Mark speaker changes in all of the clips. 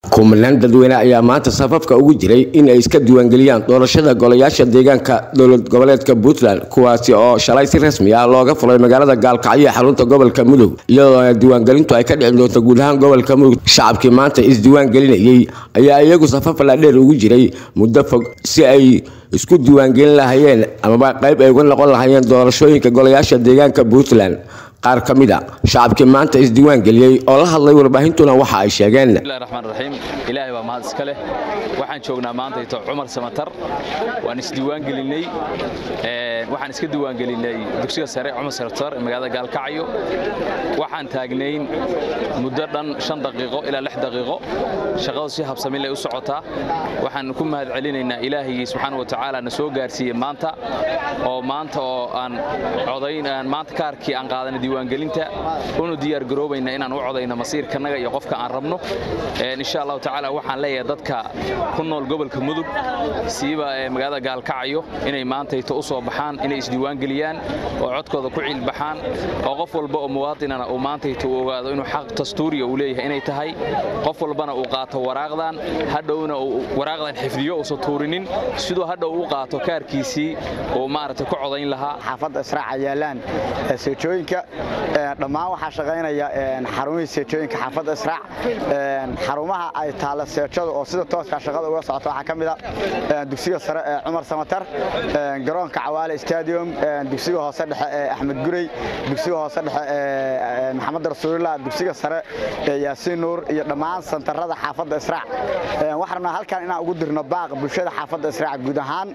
Speaker 1: kumanaan dadweyne ayaa maanta safafka ugu jiray in ay iska diiwaangeliyaan doorashada golayaasha deegaanka dowlad goboleedka Puntland kuwaasi oo shalay si rasmi ah looga furay magaalada Gaalkacyo xarunta gobolka Mudug iyadoo diiwaangelintu ay ka dhicin doonto guud ahaan gobolka Mudug shacabkii maanta isdiiwaangelinayay ayaa iyagu safaf la dheer ugu jiray muddo fog si ay isku diiwaangelin lahaayeen ama qayb ay uga noqon lahaayeen doorashooyinka golayaasha deegaanka Puntland qaar kamida shacabkii maanta isdiiwaangeliyay oo la hadlay warbaahintuna waxa ay sheegeen
Speaker 2: bismillaahir rahmaanir rahiim ilaahay waa mahad iska leh waxaan joognaa maanta ito Cumar Samatar waan isdiiwaangelinay waxaan iska diiwaangelinay dugsiga sare Cumar Samatar magaalada Gaalkacyo waxaan taagnayn muddo dhan 5 daqiiqo ilaa 6 daqiiqo shaqadu si habsami leh u socotaa waxaan ku mahad celinaynaa ilaahay subhanahu wa ta'ala na soo gaarsiiyay maanta oo aan codayn maanta kaarkii aan qaadanay diiwaangelinta oo diyaar garoobayna inaan u codayno masiirkanaga iyo qofka aan rabno insha Allah ta'ala waxaan leeyahay dadka ku nool gobolka Mudug siiba magaalada Gaalkacyo inay maanta u soo baxaan inay isdiiwaangeliyaan oo codkooda ku cilbaxaan oo qof walba oo muwaadinana uu maanta u ogaado inuu xaq dastuuri u leeyahay inay tahay qof walbana uu qaato waraaqdan hadhowna uu waraaqdan xifdiyo oo soo tuurinin sidoo hadhow uu qaato kaarkiisii oo maaragtay ku codayn lahaa
Speaker 3: xaafadda Israac yaalaan seejooyinka dhammaan waxa shaqeynaya xarumaha seejooyinka xaafadda Israac xarumaha ay taala seejada oo sida tooska shaqada uga socoto waxa kamid ah dugsiga sare Cumar Samatar garoonka Cawaale Stadium dugsiga hoose dhexe Axmed Gurey dugsiga hoose dhexe Maxamed Rasuulillah dugsiga sare Yaasiin Nuur iyo dhammaan santarada xaafadda Israac waxaana halkan inaan ugu dirno baaq bulshada xaafadda Israac guud ahaan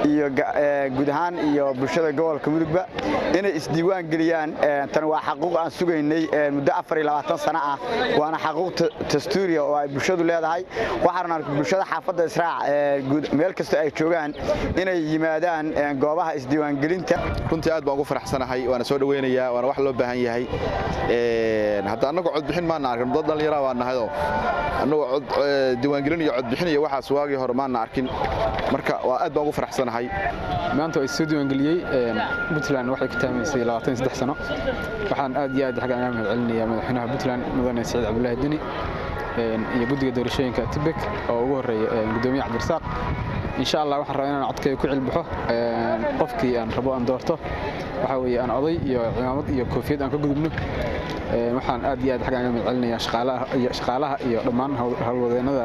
Speaker 3: iyo bulshada gobolka Mudugba inay isdiiwaan geliyaan tan waa xaquuq aan sugaynay muddo 24 sano ah waana xaquuq dastuuri oo ay bulshadu leedahay waxaana bulshada xaafadda Israac meel kasta ay joogaan inay yimaadaan goobaha isdiiwaan gelinta
Speaker 4: runtii aad baan ugu faraxsanahay waana soo dhaweynayaa waana wax loo baahan yahay hadda anagu cod bixin ma arkin dad dhalinyaro waa nahaydo anagu cod diiwaan gelin iyo cod bixin iyo waxa suwaagii hore ma arkin marka waa aad baan ugu faraxsanahay
Speaker 5: maanta ay soo diiwaan geliyay Puntland waxay ka taamaysay 23 sano waxaan aad iyo aad xaq aan celinayaa madaxweynaha Puntland mudane Saciid Cabdullaahi Dini iyo guddiga doorashooyinka Tibek oo ugu horeeyay gudoomiyaha Cabdirsaaq insha Allah waxaan rabaa inaan codkay ku cilbaxo qofkii aan rabo aan doorto waxa weeye aan oday iyo ciidamad iyo koofiyad aan ka gudubno waxaan aad iyo aad xaq aan celinayaa shaqaalaha iyo dhammaan hawlwadeenada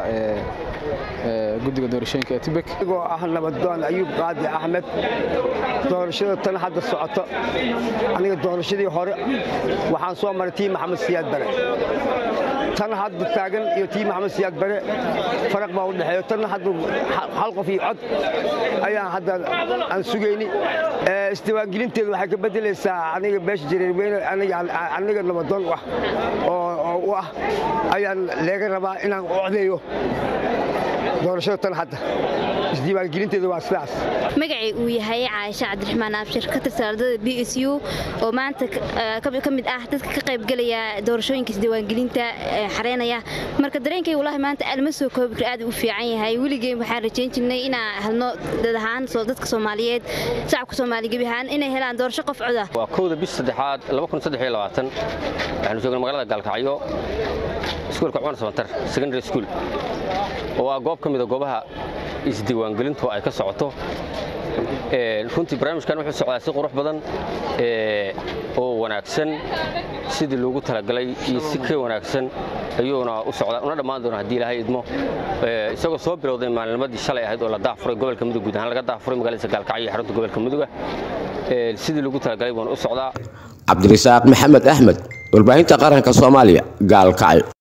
Speaker 5: guddiga doorashooyinka Tibek
Speaker 6: oo ah nabadoon Ayuub Qaadi Ahmed doorashada tan hadda socoto aniga doorashadii hore waxaan soo martay Maxamed Siyaad Bare tan hadda taagan iyo tii Maxamed Siyaad Bare faraq baa u dhaxeeyo tan hadda hal qof iyo cod ayaan hadda aan sugaynay isdiiwaangelinteedu waxay ka bedelaysaa aniga beesha jireeyeen aniga nabadoon oo ah ayaan leega rabaa inaan codeeyo doorashada tan hadda isdiiwaangelinteedu waa sidaas
Speaker 7: magacay uu yahay Caaisha Cabdiraxmaan Abshir ka tirsan ardayda BSU oo maanta ka mid ah dadka ka qayb galaya doorashooyinka isdiiwaangelinta xareynaya marka dareenkay wallahi maanta alma soo koobi aad u fiican yahay weligay waxaan rajayn jirnay inaan helno dad ahaan soo dadka Soomaaliyeed shacabka Soomaaliyeed gabi ahaan inay helaan doorasho qof cod ah
Speaker 8: waa kooda bisha 3aad 2023 waxaan joognaa magaalada Gaalkacyo iskuulka Cumar Samatar secondary school oo goob kamid ah goobaha isdiiwaangelintu ay ka socoto runtii barnaamijkan wuxuu socdaa si qurux badan oo wanaagsan sidii loogu talagalay iyo si ka wanaagsan ayuuna u socdaa una dhamaan doona hadii Ilaahay idmo isagoo soo bilowday maalmadii shalay ahayd oo la daafuray gobolka Mudug guud ahaan laga daafuray magaalada Gaalkacyo xarunta gobolka Mudug sidii loogu talagalay buu u socdaa
Speaker 1: Cabdirsaaq Maxamed Ahmed warbaahinta qaranka Soomaaliya Gaalkacyo